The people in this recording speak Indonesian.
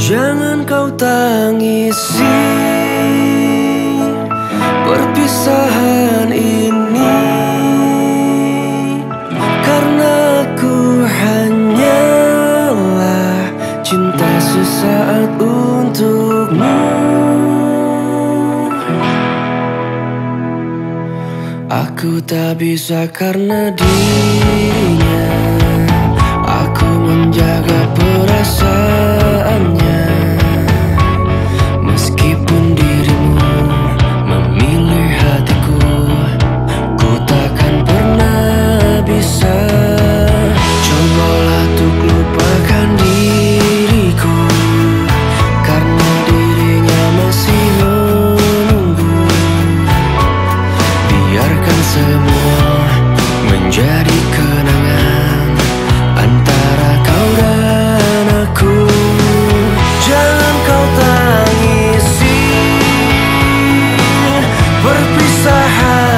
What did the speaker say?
Jangan kau tangisi perpisahan ini, karena aku hanyalah cinta sesaat untukmu. Aku tak bisa karena dirinya, aku menjaga perasaannya. Meskipun dirimu memilih hatiku, ku takkan pernah bisa. Cobalah untuk lupakan diriku, karena dirinya masih menunggu. Biarkan semua menjadi kenangan antara kau dan aku. Jangan kau tangisi perpisahan